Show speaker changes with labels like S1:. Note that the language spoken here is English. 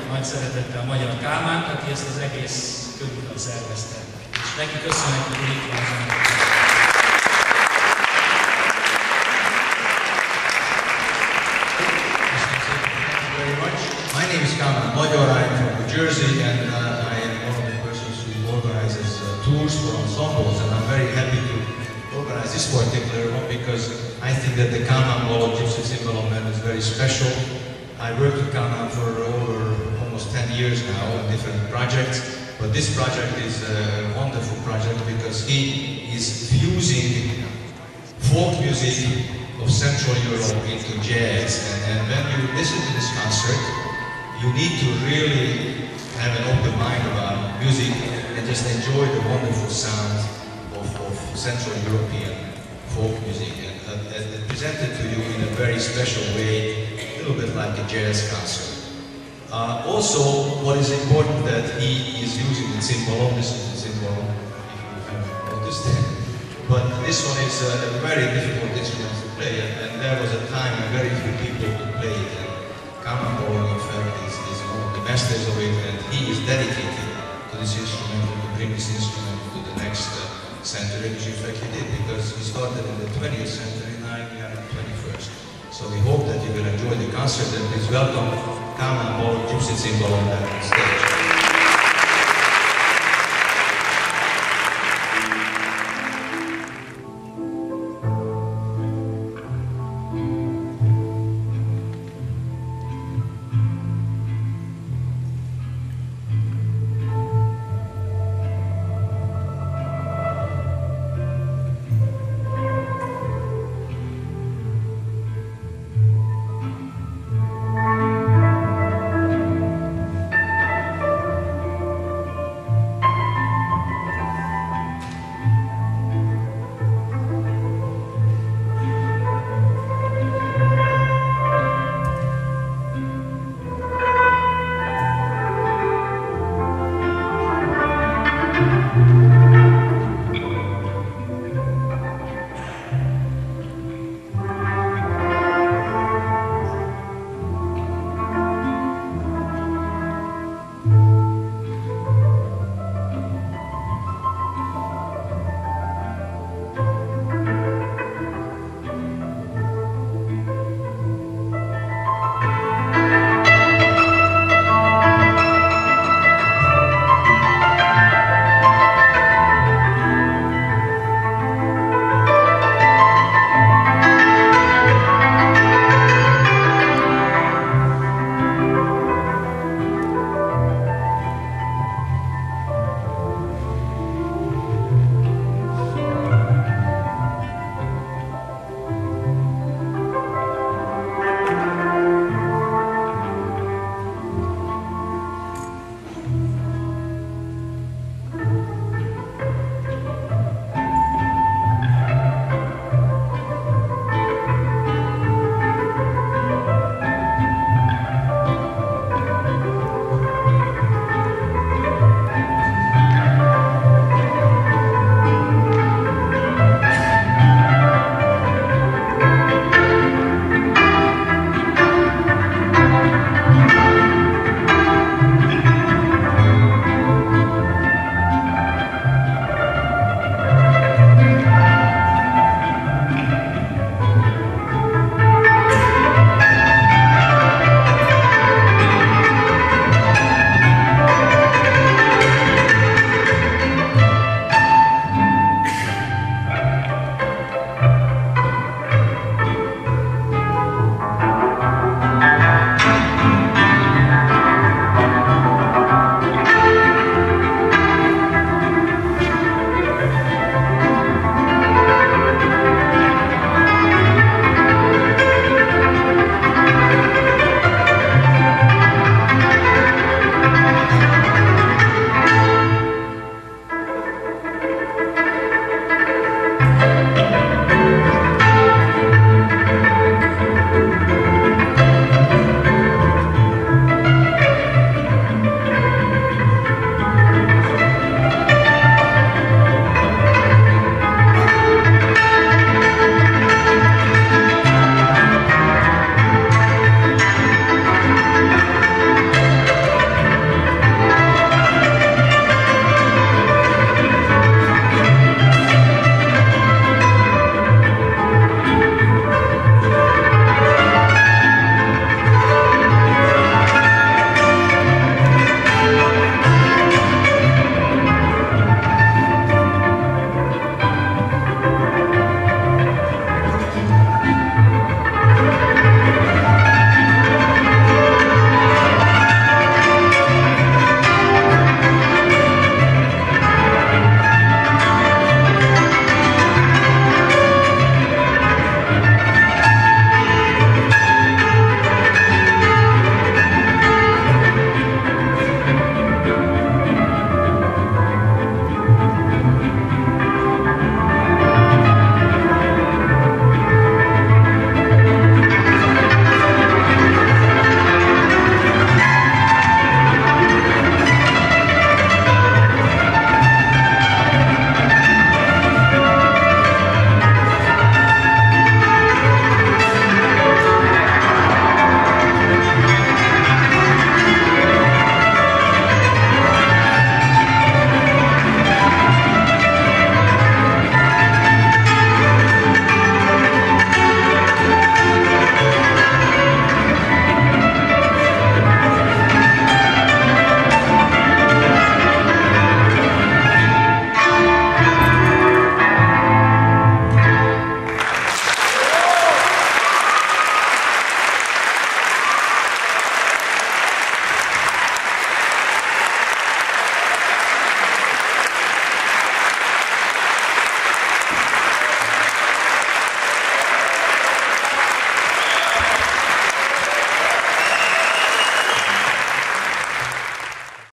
S1: nagy szeretettel Magyar Kálmánt, aki ezt az egész körutat szervezte. És neki köszönhetjük, hogy itt van.
S2: My name is Kálmán Magyar. I'm from New Jersey, and I am one of the persons who organizes tours for ensembles, and I'm very happy to organize this particular one because I think that the Kálmán Molo Gypsy Cymbalom Band is very special. I worked with Kálmán for over almost 10 years now on different projects, but this project is a wonderful project because he is fusing folk music of Central Europe into jazz, and when you listen to this concert, you need to really have an open mind about music and just enjoy the wonderful sound of Central European folk music, and presented to you in a very special way, a little bit like a jazz concert. Also, what is important that he is using the cymbalom. This is the cymbalom, if you have noticed it. But this one is a very difficult instrument to play, and there was a time when very few people could play it. Kálmán Balogh, in fact, is one of the masters of it, and he is dedicated to this instrument and to bring this instrument to the next century, which in fact he did, because he started in the 20th century, now we are in the 21st. So we hope that you will enjoy the concert, and please welcome Kálmán Balogh Gypsy Cymbalom on stage.